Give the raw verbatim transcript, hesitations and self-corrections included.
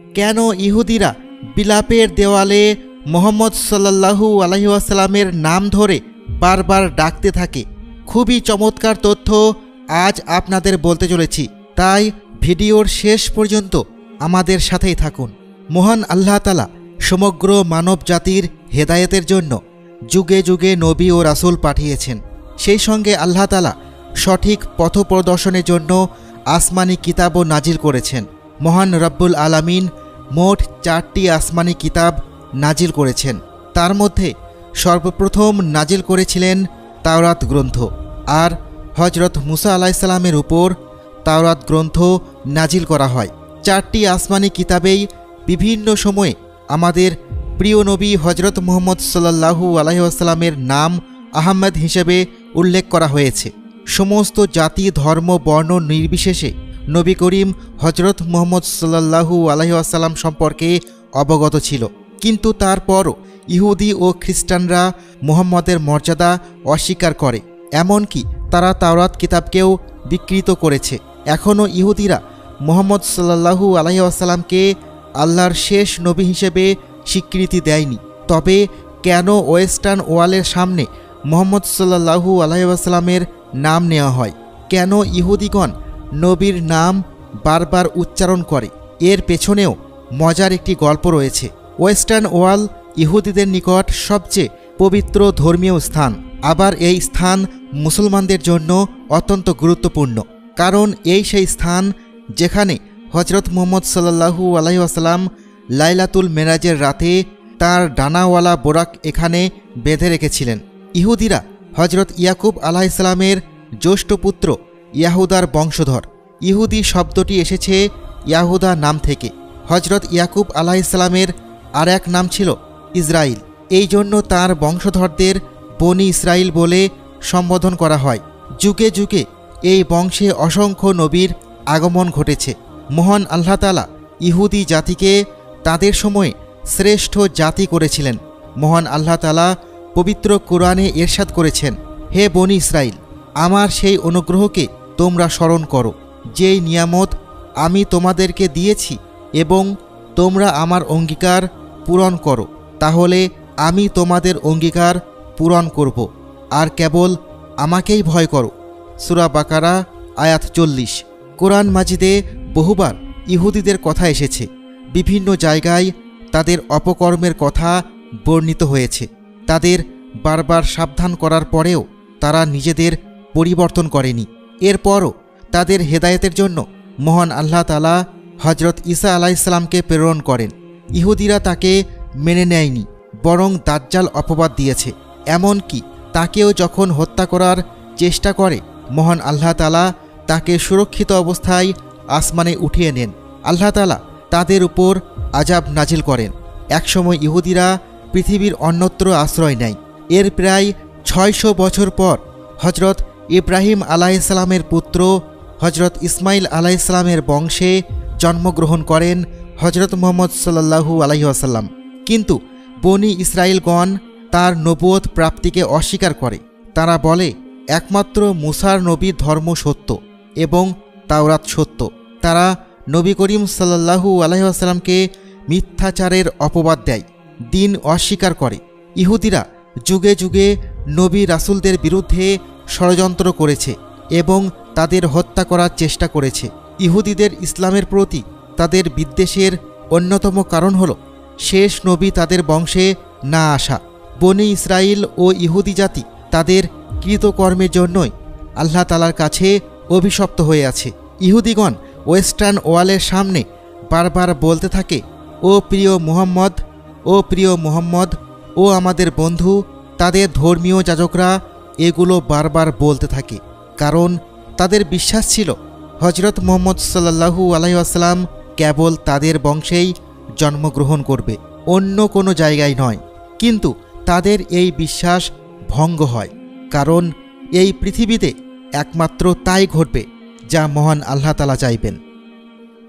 কেন ইহুদিরা বিলাপের দেওয়ালে মুহাম্মদ সাল্লাল্লাহু আলাইহি ওয়াসাল্লামের নাম ধরে বারবার ডাকতে থাকে? খুবই চমৎকার তথ্য আজ আপনাদের বলতে চলেছি, তাই ভিডিওর শেষ পর্যন্ত আমাদের সাথেই থাকুন। মহান আল্লাহ তাআলা সমগ্র মানব জাতির হেদায়েতের জন্য যুগে যুগে নবী ও রাসূল পাঠিয়েছেন। সেই সঙ্গে আল্লাহ তাআলা সঠিক পথপ্রদর্শনের জন্য আসমানি কিতাবও নাজিল করেছেন। মহান রব্বুল আলামিন মোট চারটি আসমানি কিতাব নাজিল করেছেন। তার মধ্যে সর্বপ্রথম নাজিল করেছিলেন তাওরাত গ্রন্থ, আর হজরত মুসা আলাইহিস সালামের উপর তাওরাত গ্রন্থ নাজিল করা হয়। চারটি আসমানি কিতাবেই বিভিন্ন সময়ে আমাদের প্রিয় নবী হজরত মুহাম্মদ সাল্লাল্লাহু আলাইহি ওয়াসাল্লামের নাম আহমদ হিসেবে উল্লেখ করা হয়েছে। সমস্ত জাতি ধর্ম বর্ণ নির্বিশেষে নবী করিম হজরত মুহাম্মদ সাল্লাল্লাহু আলাইহি ওয়াসাল্লাম সম্পর্কে অবগত ছিল, কিন্তু তারপরও ইহুদি ও খ্রিস্টানরা মুহাম্মদের মর্যাদা অস্বীকার করে, এমনকি তারা তাওরাত কিতাবকেও বিকৃত করেছে। এখনও ইহুদিরা মুহাম্মদ সাল্লাল্লাহু আলাইহি ওয়াসাল্লামকে আল্লাহর শেষ নবী হিসেবে স্বীকৃতি দেয়নি। তবে কেন ওয়েস্টার্ন ওয়ালের সামনে মুহাম্মদ সাল্লাল্লাহু আলাইহি ওয়াসাল্লামের নাম নেওয়া হয়? কেন ইহুদিগণ নবীর নাম বারবার উচ্চারণ করে? এর পেছনেও মজার একটি গল্প রয়েছে। ওয়েস্টার্ন ওয়াল ইহুদিদের নিকট সবচেয়ে পবিত্র ধর্মীয় স্থান, আবার এই স্থান মুসলমানদের জন্য অত্যন্ত গুরুত্বপূর্ণ, কারণ এই সেই স্থান যেখানে হজরত মুহাম্মদ সাল্লাল্লাহু আলাইহি ওয়াসাল্লাম লাইলাতুল মেরাজের রাতে তার ডানাওয়ালা বোরাক এখানে বেঁধে রেখেছিলেন। ইহুদিরা হজরত ইয়াকুব আলাইহিস সালামের জ্যেষ্ঠ পুত্র ইয়াহুদার বংশধর। ইহুদি শব্দটি এসেছে ইয়াহুদা নাম থেকে। হজরত ইয়াকুব আলাইহিস সালামের আর এক নাম ছিল ইসরাইল, এই জন্য তাঁর বংশধরদের বনি ইসরাইল বলে সম্বোধন করা হয়। যুগে যুগে এই বংশে অসংখ্য নবীর আগমন ঘটেছে। মহান আল্লাহ তাআলা ইহুদি জাতিকে তাদের সময়ে শ্রেষ্ঠ জাতি করেছিলেন। মহান আল্লাহ তাআলা পবিত্র কোরআনে ইরশাদ করেছেন, হে বনি ইসরাইল, আমার সেই অনুগ্রহকে তোমরা স্মরণ করো, যেই নিয়ামত আমি তোমাদেরকে দিয়েছি, এবং তোমরা আমার অঙ্গীকার পূরণ করো, তাহলে আমি তোমাদের অঙ্গীকার পূরণ করব, আর কেবল আমাকেই ভয় করো। সূরা বাকারা আয়াত চল্লিশ। কোরআন মাজিদে বহুবার ইহুদিদের কথা এসেছে। বিভিন্ন জায়গায় তাদের অপকর্মের কথা বর্ণিত হয়েছে। তাদের বারবার সাবধান করার পরেও তারা নিজেদের পরিবর্তন করেনি। এরপরও তাদের হেদায়েতের জন্য মহান আল্লাহ তাআলা হজরত ঈসা আলাইহিস সালামকে প্রেরণ করেন। ইহুদিরা তাকে মেনে নেয়নি, বরং দাজ্জাল অপবাদ দিয়েছে। এমনকি তাকেও যখন হত্যা করার চেষ্টা করে, মহান আল্লাহ তাআলা তাকে সুরক্ষিত অবস্থায় আসমানে উঠিয়ে নেন। আল্লাহ তাআলা তাদের উপর আযাব নাজিল করেন। একসময় ইহুদিরা পৃথিবীর অন্যত্র আশ্রয় নেয়। এর প্রায় ছয়শো বছর পর হজরত ইব্রাহিম আলাইহিস সালামের পুত্র হজরত ইসমাইল আলাইহিস সালামের বংশে জন্মগ্রহণ করেন হজরত মুহাম্মদ সাল্লাল্লাহু আলাইহি ওয়াসাল্লাম। কিন্তু বনি ইসরাইলগণ তার নবুয়ত প্রাপ্তিকে অস্বীকার করে। তারা বলে, একমাত্র মুসার নবীর ধর্ম সত্য এবং তাওরাত সত্য। তারা নবী করিম সাল্লাল্লাহু আলাইহি ওয়াসাল্লামকে মিথ্যাচারের অপবাদ দেয়, দিন অস্বীকার করে। ইহুদিরা যুগে যুগে নবী রাসূলদের বিরুদ্ধে ষড়যন্ত্র করেছে এবং তাদের হত্যা করার চেষ্টা করেছে। ইহুদিদের ইসলামের প্রতি তাদের বিদ্বেষের অন্যতম কারণ হল শেষ নবী তাদের বংশে না আসা। বনি ইসরাইল ও ইহুদি জাতি তাদের কৃতকর্মের জন্যই আল্লাহ তাআলার কাছে অভিশপ্ত হয়ে আছে। ইহুদিগণ ওয়েস্টার্ন ওয়ালের সামনে বারবার বলতে থাকে, ও প্রিয় মুহাম্মদ, ও প্রিয় মুহাম্মদ, ও আমাদের বন্ধু। তাদের ধর্মীয় যাজকরা এগুলো বারবার বলতে থাকে, কারণ তাদের বিশ্বাস ছিল হজরত মুহাম্মদ সাল্লাল্লাহু আলাইহি ওয়াসাল্লাম কেবল তাদের বংশেই জন্মগ্রহণ করবে, অন্য কোনো জায়গায় নয়। কিন্তু তাদের এই বিশ্বাস ভঙ্গ হয়, কারণ এই পৃথিবীতে একমাত্র তাই ঘটবে যা মহান আল্লাহ তাআলা চাইবেন।